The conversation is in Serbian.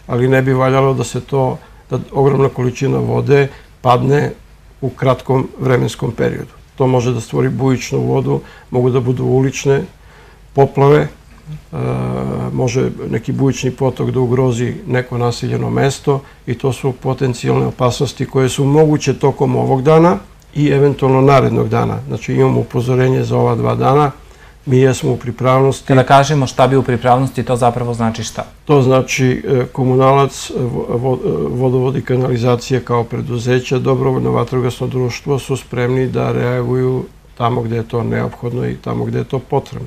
ali ne bi valjalo da ogromna količina vode padne u kratkom vremenskom periodu. To može da stvori bujičnu vodu, mogu da budu ulične poplave, može neki bujični potok da ugrozi neko naseljeno mesto i to su potencijalne opasnosti koje su moguće tokom ovog dana i eventualno narednog dana. Znači imamo upozorenje za ova 2 dana, mi jesmo u pripravnosti. Kada kažemo šta bi u pripravnosti, to zapravo znači šta? To znači komunalac, vodovod i kanalizacija kao preduzeća, dobrovoljno vatrogasno društvo su spremni da reaguju tamo gde je to neophodno i tamo gde je to potrebno.